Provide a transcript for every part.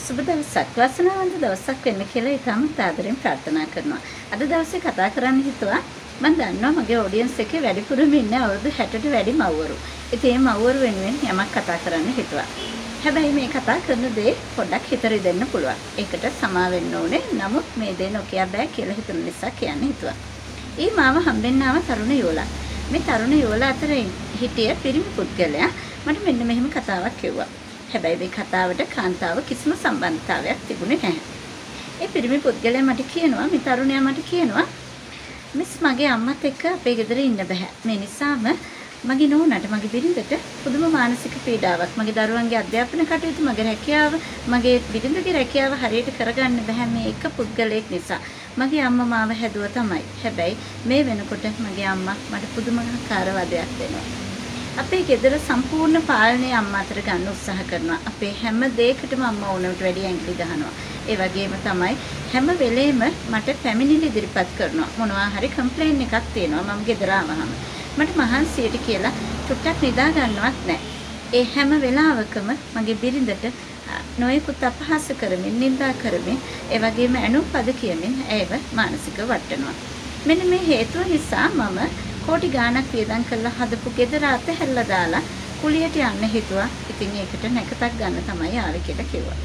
සුබ දවසක් වාසනාවන්ත දවසක් වෙන්න කියලා ඊටම ආදරෙන් ප්‍රාර්ථනා කරනවා. අද දවසේ කතා කරන්න හිතුවා මම දන්නවා මගේ ඔඩියන්ස් එකේ වැඩිපුරම ඉන්නේ අවුරුදු 60ට වැඩි මව්වරු. ඉතින් මේ මව්වරු වෙනුවෙන් යමක් කතා කරන්න හිතුවා. හැබැයි මේ කතා කරන දේ පොඩ්ඩක් හිතරි දෙන්න පුළුවන්. ඒකට සමා වෙන්න ඕනේ. නමුත් මේ දේ නොකිය බෑ කියලා හිතන නිසා කියන්න හිතුවා. ඊ මාව හම්බෙන්න ආව තරුණ යෝලා. මේ තරුණ යෝලා අතර හිටිය පිරිමි පුද්ගලයා මට මෙන්න මෙහෙම කතාවක් කිව්වා. හැබැයි මේ කතාවට කාන්තාව කිසිම සම්බන්ධතාවයක් තිබුණේ නැහැ. ඒ පිරිමි පුද්ගලයා මට කියනවා මේ තරුණයා මට කියනවා මිස් මගේ අම්මත් එක්ක අපේ ගෙදර ඉන්න බෑ. මේ නිසාම මගේ නෝනාට මගේ බිරිඳට පුදුම මානසික පීඩාවක්. මගේ දරුවන්ගේ අධ්‍යාපන කටයුතු මගේ රැකියාව මගේ බිරිඳගේ රැකියාව හරියට කරගන්න බෑ මේ එක පුද්ගලයෙක් නිසා. මගේ අම්මා මාව හැදුවා තමයි. හැබැයි මේ වෙනකොට මගේ අම්මා මට පුදුමාකාර වදයක් දෙනවා. අපේ ගෙදර සම්පූර්ණ පාලනය අම්මා අතට ගන්න උත්සාහ කරනවා. අපේ හැම දෙයකටම අම්මා ඕනවට වැඩි ඇඟිලි ගහනවා. ඒ වගේම තමයි හැම වෙලේම මට පැමිණිලි ඉදිරිපත් කරනවා. මොනවා හරි කම්ප්ලේන් එකක් තියෙනවා මම ගෙදර ආවහම. මට මහන්සියට කියලා චුට්ටක් නිදා ගන්නවත් නැහැ. ඒ හැම වෙලාවකම මගේ බිරිඳට නොයෙකුත් අපහාස කරමින් නිඳා කරමින් ඒ වගේම ඇනුම් පද කියමින් ඒව මානසිකව වටනවා. මෙන්න මේ හේතුව නිසා මම කෝටි ගාණක් වියදම් කරලා හදපු ගෙදර අතහැරලා දාලා කුලියට යන්න හිතුවා. ඉතින් ඒකට නැකතක් ගන්න තමයි ආවේ කියලා කිව්වා.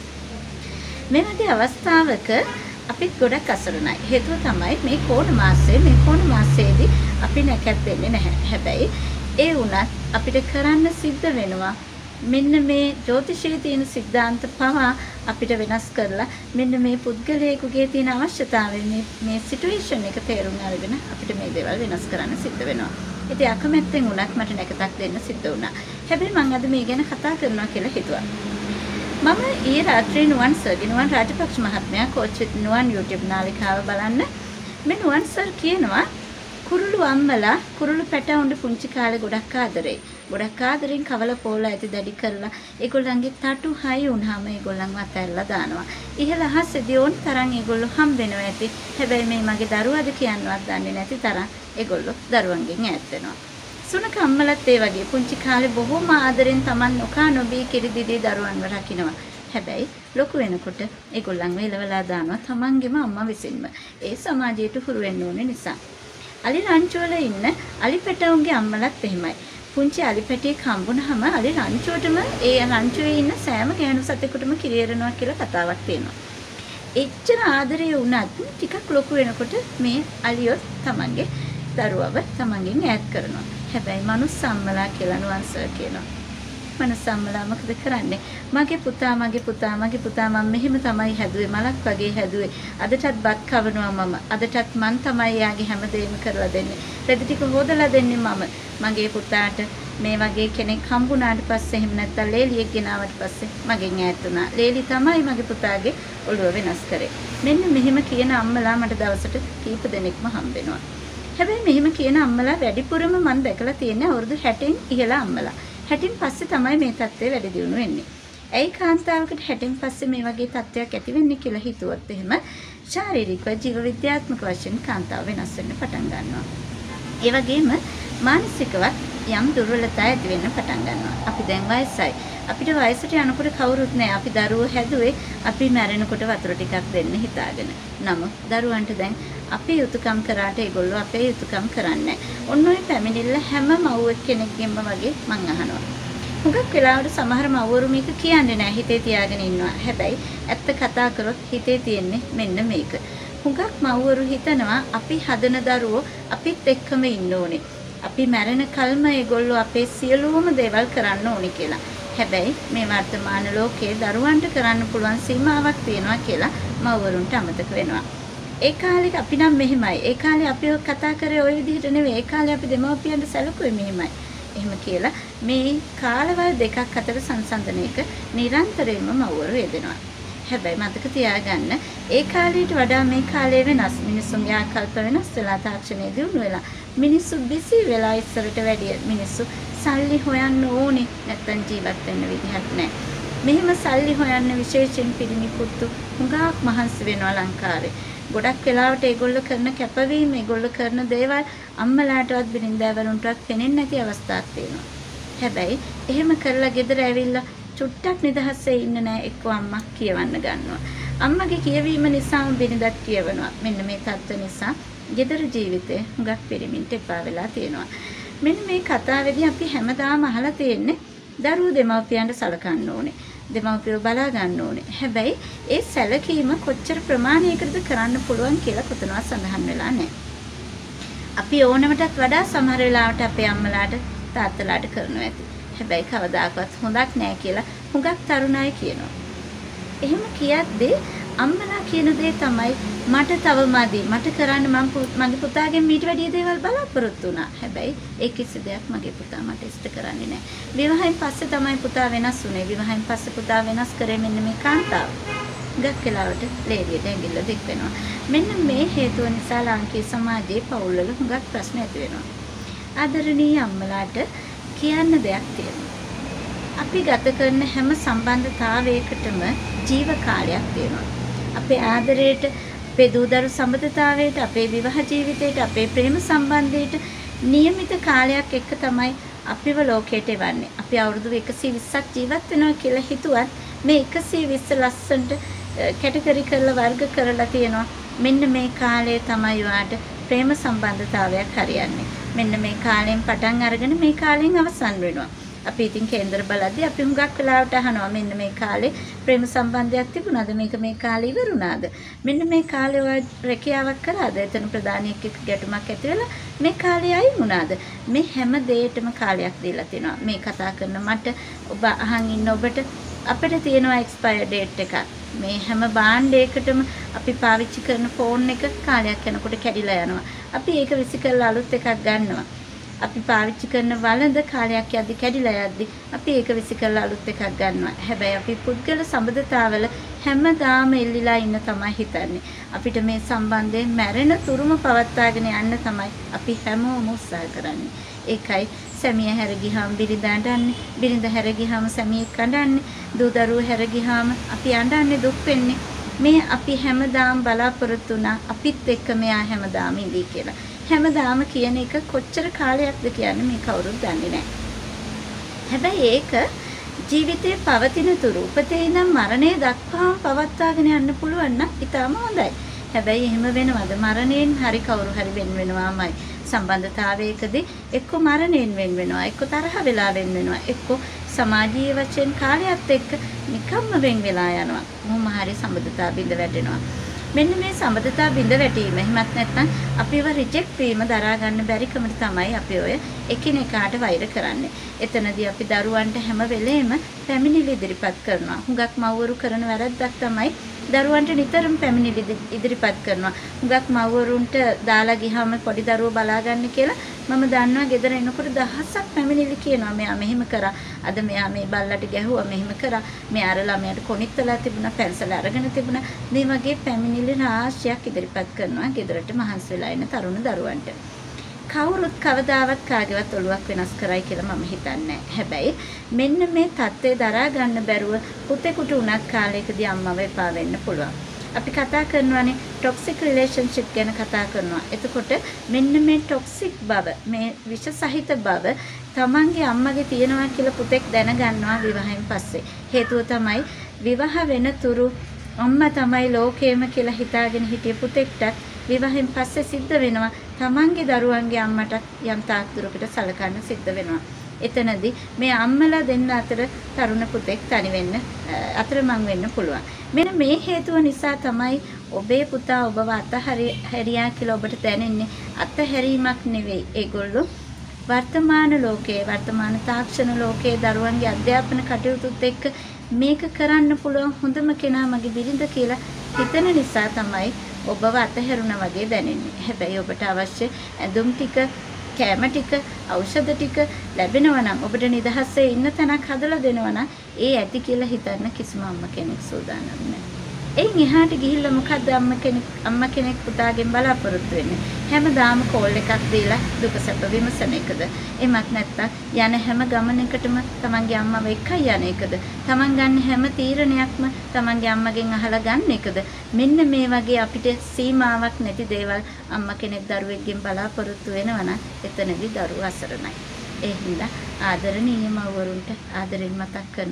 මේ වගේ අවස්ථාවක අපිත් ගොඩක් අසරණයි. හේතුව තමයි මේ කෝණ මාසයේදී අපි නැකත් වෙන්නේ නැහැ. හැබැයි ඒ වුණත් අපිට කරන්න සිද්ධ වෙනවා මෙන්න මේ ජ්‍යොතිෂයේ තියෙන સિદ્ધාන්ත පවා අපිට වෙනස් කරලා මෙන්න මේ පුද්ගලයෙකුගේ තියෙන අවශ්‍යතාවය මේ සිටුේෂන් එක තේරුම් අරගෙන අපිට මේ දේවල් වෙනස් කරන්න සිද්ධ වෙනවා. ඉතින් අකමැත්තෙන් වුණත් මට නැකතක් දෙන්න සිද්ධ වුණා. හැබැයි මම අද මේ ගැන කතා කරනවා කියලා හිතුවා. මම ඊයේ රාත්‍රියේ නුවන් රාජපක්ෂ මහත්මයා කෝච් විත් නුවන් YouTube නාලිකාව බලන්න මේ නුවන් සර් කියනවා කුරුළු අම්මලා කුරුළු පැටවුන්ට පුංචි කාලේ ගොඩක් ආදරේ. ගොඩක් ආදරෙන් කවල පොළ ඇති දැඩි කරලා ඒගොල්ලන්ගේ තටු හයි වුණාම ඒගොල්ලන්ව අතහැරලා දානවා. ඉහළ අහසේදී ඕන තරම් ඒගොල්ලෝ හම් වෙනවා ඇති. හැබැයි මේ මගේ දරුවාද කියන්නවත් දන්නේ නැති තරම් ඒගොල්ලෝ දරුවන්ගෙන් ඈත් වෙනවා. සුනක අම්මලත් ඒ වගේ පුංචි කාලේ බොහොම ආදරෙන් Taman නොකා නොබී කිරිදිදී දරුවන්ව රකින්නවා. හැබැයි ලොකු වෙනකොට ඒගොල්ලන්ව එලවලා දානවා Tamanගේම අම්මා විසින්ම. ඒ සමාජයට හුරු වෙන්න ඕනේ නිසා. අලි රංචුවල ඉන්න අලි පැටවුන්ගේ අම්මලත් එහෙමයි. පුංචි අලි පැටියෙක් හම්බුනහම අලි රංචුවටම ඒ රංචුවේ ඉන්න සෑම ගෑනු සතෙකුටම කිරියරනවා කියලා කතාවක් තියෙනවා. එච්චර ආදරේ වුණත් ටිකක් ලොකු වෙනකොට මේ අලියෝ තමන්ගේ දරුවව තමන්ගෙන් ඈත් කරනවා. හැබැයි මනුස්ස අම්මලා කියලා නුවන්සර් කියනවා. මනුස්ස අම්මලා මොකද කරන්නේ? මගේ පුතා මම මෙහෙම තමයි හැදුවේ මලක් වගේ හැදුවේ. අදටත් බත් කවනවා මම. අදටත් මං තමයි යාගේ හැමදේම කරලා දෙන්නේ. රෙදි ටික හොදලා දෙන්නේ මම. මගේ පුතාට මේ වගේ කෙනෙක් හම්බුණාට පස්සේ එහෙම නැත්නම් ලේලියෙක් ගෙනාවට පස්සේ මගෙන් ඈත් වුණා. ලේලි තමයි මගේ පුතාගේ ඔළුව වෙනස් කරේ. මෙන්න මෙහෙම කියන අම්මලා මට දවසට කීප දෙනෙක්ම හම්බෙනවා. හැබැයි මෙහෙම කියන අම්මලා වැඩිපුරම මම දැකලා තියෙන්නේ අවුරුදු 60න් ඉහළ අම්මලා. 60න් පස්සේ තමයි මේ තත්ත්වය වැඩි දියුණු වෙන්නේ. ඇයි කාන්තාවකට 60න් පස්සේ මේ වගේ තත්ත්වයක් ඇති වෙන්නේ කියලා හිතුවොත් එහෙම ශාරීරිකව ජීව විද්‍යාත්මක වශයෙන් කාන්තාව වෙනස් වෙන්න පටන් ගන්නවා. ඒ වගේම මානසිකවත් යම් දුර්වලතා ඇති වෙන්න පටන් ගන්නවා. අපි දැන් වයසයි. අපිට වයසට යනකොට කවුරුත් නැහැ. අපි දරුවෝ හැදුවේ අපි මැරෙනකොට වතුර ටිකක් දෙන්න හිතාගෙන. නමුත් දරුවන්ට දැන් අපේ යුතුයකම් කරාට ඒගොල්ලෝ අපේ යුතුයකම් කරන්නේ නැහැ. ඔන්න ඔය පැමිණිල්ල හැම මව්වෙක් කෙනෙක්ගෙම වගේ මං අහනවා. හුඟක් වෙලාවට සමහර මව්වරු මේක කියන්නේ නැහැ. හිතේ තියාගෙන ඉන්නවා. හැබැයි ඇත්ත කතා කරොත් හිතේ තියෙන්නේ මෙන්න මේක. හුඟක් මව්වරු හිතනවා අපි හදන දරුවෝ අපිත් එක්කම ඉන්න ඕනේ. අපි මැරෙන කල්ම ඒගොල්ලෝ අපේ සියලුම දේවල් කරන්න ඕනේ කියලා. හැබැයි මේ වර්තමාන ලෝකයේ දරුවන්ට කරන්න පුළුවන් සීමාවක් තියෙනවා කියලා මව්වරුන්ට අමතක වෙනවා. ඒ කාලේ අපි නම් මෙහෙමයි. ඒ කාලේ අපි කතා කරේ ওই විදිහට නෙවෙයි. ඒ කාලේ අපි දෙමව්පියන්ට සැලකුවේ මෙහෙමයි. එහෙම කියලා මේ කාලවල දෙකක් අතර සංසන්දනයක නිරන්තරයෙන්ම මව්වරු යෙදෙනවා. හැබැයි මතක තියාගන්න ඒ කාලයට වඩා මේ කාලය වෙනස්. මිනිස්සුන්ගේ ආකල්ප වෙනස් වෙලා තාක්ෂණය දියුණු වෙලා මිනිස්සු බිසි වෙලා ඉස්සරට වැඩිය මිනිස්සු සල්ලි හොයන්න ඕනේ නැත්නම් ජීවත් වෙන්න විදිහක් නැහැ. මෙහෙම සල්ලි හොයන්න විශේෂයෙන් පිරිමි පුතු හුඟක් මහන්සි වෙනවා ලංකාවේ. ගොඩක් වෙලාවට ඒගොල්ලෝ කරන කැපවීම ඒගොල්ලෝ කරන දේවල් අම්මලාටවත් බිරින්දෑවරුන්ටවත් පෙනෙන්නේ නැති අවස්ථාවක් තියෙනවා. හැබැයි එහෙම කරලා ගෙදර ඇවිල්ලා චුට්ටක් නිදහසේ ඉන්න නෑ එක්ක අම්මා කියවන්න ගන්නවා. අම්මගේ කියවීම නිසාම බිරිඳත් කියවනවා. මෙන්න මේ තත්ත්ව නිසා ගෙදර ජීවිතේ හුඟක් පිරිමින්ට එපා වෙලා තියෙනවා. මෙන්න මේ කතාවේදී අපි හැමදාම අහලා තියෙන්නේ දරුවෝ දෙමව්පියන්ට සලකන්න ඕනේ. දෙමව්පියෝ බලා ගන්න ඕනේ. හැබැයි ඒ සැලකීම කොච්චර ප්‍රමාණයකටද කරන්න පුළුවන් කියලා කොතනවත් සඳහන් වෙලා නැහැ. අපි ඕනමටත් වඩා සමහර වෙලාවට අපේ අම්මලාට තාත්තලාට කරනවා ඇති. හැබැයි කවදාකවත් හොඳක් නැහැ කියලා හුඟක් තරුණ අය කියනවා. එහෙම කියද්දී අම්මලා කියන දේ තමයි මට තව මදි. මට කරන්න මගේ පුතාගෙන් මීට වැඩිය දේවල් බලාපොරොත්තු වුණා. හැබැයි ඒ කිසි දෙයක් මගේ පුතා මට ඉෂ්ට කරන්නේ නැහැ. විවාහයෙන් පස්සේ තමයි පුතා වෙනස් වුනේ. විවාහයෙන් පස්සේ පුතා වෙනස් කරේ මෙන්න මේ කාන්තාව. ගක් වෙලාවට ලේඩියට ඇඟිල්ල දික් වෙනවා. මෙන්න මේ හේතුව නිසා ලාංකීය සමාජයේ පවුල්වල හුඟක් ප්‍රශ්න ඇති වෙනවා. ආදරණීය අම්මලාට කියන්න දෙයක් තියෙනවා. අපි ගත කරන හැම සම්බන්ධතාවයකටම ජීව කාලයක් තියෙනවා. අපේ ආදරයට, අපේ දූදරු සම්බන්ධතාවයට, අපේ විවාහ ජීවිතයට, අපේ ප්‍රේම සම්බන්ධයට નિયમિત කාලයක් එක්ක තමයි අපිව ලෝකයට එවන්නේ. අපි අවුරුදු 120ක් ජීවත් වෙනවා කියලා හිතුවත් මේ 120 ලස්සනට කැටගරි කරලා වර්ග කරලා තියෙනවා. මෙන්න මේ කාලය තමයි ඔයාට ප්‍රේම සම්බන්ධතාවයක් හරියන්නේ. මෙන්න මේ කාලයෙන් පටන් අරගෙන මේ කාලයෙන් අවසන් වෙනවා. අපි ඉතින් කේන්දර බලද්දී අපි හුඟක් වෙලාවට අහනවා මෙන්න මේ කාලේ ප්‍රේම සම්බන්ධයක් තිබුණාද, මේක මේ කාලේ ඉවරුණාද, මෙන්න මේ කාලේ ඔය රැකියාවක් කළාද, එතන ප්‍රධානියෙක් එක්ක ගැටුමක් ඇති වෙලා මේ කාලේ අයින් වුණාද. මේ හැම දෙයකටම කාලයක් දීලා තිනවා. මේ කතා කරන මට ඔබ අහන් ඉන්න ඔබට අපිට තියෙනවා එක්ස්පයර් ඩේට් එකක්. මේ හැම භාණ්ඩයකටම අපි පාවිච්චි කරන ෆෝන් එක කාලයක් යනකොට කැඩිලා යනවා. අපි ඒක විසි කරලා අලුත් එකක් ගන්නවා. අපි පාවිච්චි කරන වළඳ කාලයක් යද්දි කැඩිලා යද්දි අපි ඒක විසි කරලා අලුත් එකක් ගන්නවා. හැබැයි අපි පුද්ගල සම්බන්ධතාවල හැමදාම එල්ලිලා ඉන්න තමයි හිතන්නේ. අපිට මේ සම්බන්ධය මැරෙන තුරුම පවත්වාගෙන යන්න තමයි අපි හැමෝම උත්සාහ කරන්නේ. ඒකයි සැමියා හැර ගියාම බිරිඳ අඬන්නේ, බිරිඳ හැර ගියාම සැමියෙක් අඬන්නේ, දූ දරුවෝ හැර ගියාම අපි අඬන්නේ, දුක් වෙන්නේ. මේ අපි හැමදාම බලාපොරොත්තු වුණා අපිත් එක්ක මෙයා හැමදාම ඉඳී කියලා. හැමදාම කියන එක කොච්චර කාලයක්ද කියන්නේ මේ කවුරුත් දන්නේ නැහැ. හැබැයි ඒක ජීවිතේ පවතින තුරු උපතේ ඉඳන් මරණය දක්වාම පවත්වාගෙන යන්න පුළුවන් නම් ඊටම හොඳයි. හැබැයි එහෙම වෙනවද? මරණයෙන් හරි කවුරු හරි වෙන වෙනවාමයි. සම්බන්ධතාවයකදී එක්ක මරණයෙන් වෙන වෙනවා, එක්ක තරහ වෙලා වෙන වෙනවා, එක්ක සමාජීය වශයෙන් කාලයත් එක්ක නිකම්ම වෙන් වෙලා යනවා. මොහොම හරි සම්බන්ධතාව බිඳ වැටෙනවා. මෙන්න මේ සම්බන්ධතාව බිඳ වැටීම එහෙමත් නැත්නම් අපිව රිජෙක්ට් වීම දරා ගන්න බැරි කමට තමයි අපි ඔය එකිනෙකාට වෛර කරන්නේ. එතනදී අපි දරුවන්ට හැම වෙලේම පැමිණිලි ඉදිරිපත් කරනවා. හුඟක් මව්වරු කරන වැරද්දක් තමයි දරුවන්ට නිතරම පැමිණිලි ඉදිරිපත් කරනවා. හුඟක් මව්වරුන්ට දාලා ගියාම පොඩි දරුවෝ බලාගන්න කියලා මම දන්නවා ගෙදර එනකොට දහසක් පැමිණිලි කියනවා. මෙයා මෙහෙම කරා. අද මෙයා මේ බල්ලට ගැහුවා, මෙහෙම කරා. මෙයා අර ළමයාට කොනිත්තලා තිබුණා, පැන්සල අරගෙන තිබුණා. මේ වගේ පැමිණිලි රාශියක් ඉදිරිපත් කරනවා ගෙදරට මහන්සි වෙලා ඉන්න තරුණ දරුවන්ට. කවුරුත් කවදාවත් කාගේවත් ඔළුවක් වෙනස් කරයි කියලා මම හිතන්නේ. හැබැයි මෙන්න මේ தත්ත්වය දරා ගන්න බැරුව පුතෙකුට උනත් කාලයකදී අම්මව එපා වෙන්න පුළුවන්. අපි කතා කරනවානේ ටොක්සික් රිලේෂන්ෂිප් ගැන කතා කරනවා. එතකොට මෙන්න මේ ටොක්සික් බව, මේ විෂ සහිත බව තමන්ගේ අම්මගේ තියෙනවා කියලා පුතෙක් දැනගන්නවා විවාහයෙන් පස්සේ. හේතුව තමයි විවාහ වෙන තුරු අම්මා තමයි ලෝකේම කියලා හිතාගෙන හිටිය පුතෙක්ට විවාහයෙන් පස්සේ සිද්ධ වෙනවා තමන්ගේ දරුවන්ගේ අම්මට යම් තාක් දුරකට සලකන්න සිද්ධ වෙනවා. එතනදී මේ අම්මලා දෙන්න අතර තරුණ පුතෙක් තනි වෙන්න අතරමං වෙන්න පුළුවන්. මෙන්න මේ හේතුව නිසා තමයි ඔබේ පුතා ඔබව අතහැරියා කියලා ඔබට දැනෙන්නේ. අතහැරීමක් නෙවෙයි. ඒගොල්ලෝ වර්තමාන ලෝකයේ, වර්තමාන තාක්ෂණ ලෝකයේ දරුවන්ගේ අධ්‍යාපන කටයුතුත් එක්ක මේක කරන්න පුළුවන් හොඳම කෙනා මගේ බිරිඳ කියලා හිතන නිසා තමයි ඔබව අතහැරුණා වගේ දැනෙන්නේ. හැබැයි ඔබට අවශ්‍ය ඇඳුම් ටික, කෑම ටික, ඖෂධ ටික ලැබෙනවා නම්, ඔබට නිදහසේ ඉන්න තැනක් හදලා දෙනවා නම් ඒ ඇති කියලා හිතන්න කිසිම අම්ම කෙනෙක් සූදානම් නැහැ. එයින් එහාට ගිහිල්ලා මොකද්ද අම්ම කෙනෙක් පුතාගෙන් බලාපොරොත්තු වෙන්නේ? හැමදාම කෝල් එකක් දීලා දුක සැප විමසන එකද? එමත් නැත්තම් යන හැම ගමනකටම තමන්ගේ අම්මව එක්කයි යන එකද? තමන් ගන්න හැම තීරණයක්ම තමන්ගේ අම්මගෙන් අහලා ගන්න එකද? මෙන්න මේ වගේ අපිට සීමාවක් නැති දේවල් අම්ම කෙනෙක් දරුවෙක්ගෙන් බලාපොරොත්තු වෙනවා නම් එතනදී දරුවා අසරණයි. ඒ හින්දා ආදරණීය මව්වරුන්ට ආදරෙන් මතක් කරනවා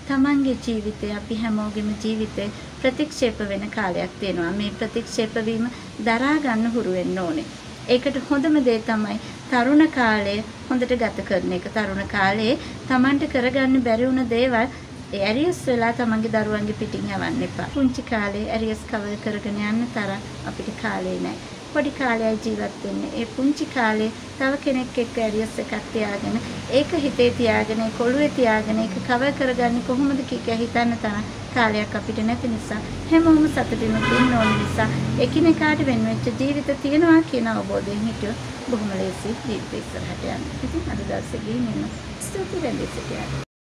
තමන්ගේ ජීවිතය අපි හැමෝගෙම ජීවිතේ ප්‍රතික්ෂේප වෙන කාලයක් තියෙනවා. මේ ප්‍රතික්ෂේප වීම දරා ගන්න හුරු වෙන්න ඕනේ. ඒකට හොඳම දේ තමයි තරුණ කාලය හොඳට ගත කරන එක. තරුණ කාලේ තමන්ට කරගන්න බැරි වුණ දේවල් ඇරියස් වෙලා තමන්ගේ දරුවන්ගේ පිටින් යවන්න එපා. පුංචි කාලේ ඇරියස් කවර් කරගෙන යන්න තරම් අපිට කාලේ නැහැ. පොඩි කාලයයි ජීවත් වෙන්නේ. ඒ පුංචි කාලේ තව කෙනෙක් එක්ක ඇරියස් එකක් තියාගෙන ඒක හිතේ තියාගෙන කොළුවේ තියාගෙන ඒක කවර් කරගන්නේ කොහොමද කියලා හිතන්න තරම් කාලයක් අපිට නැති නිසා හැමෝම සතුටින් ඉන්න ඕන නිසා එකිනෙකාට වෙන වෙච්ච ජීවිත තියනවා කියන අවබෝධයෙන් හිටියොත් බොහොම ලේසි ජීවිතේ ඉස්සරහට යන්න. ඉතින් අද දවසේ ගිහින් ඉන්න ස්තුති වෙන්නේ.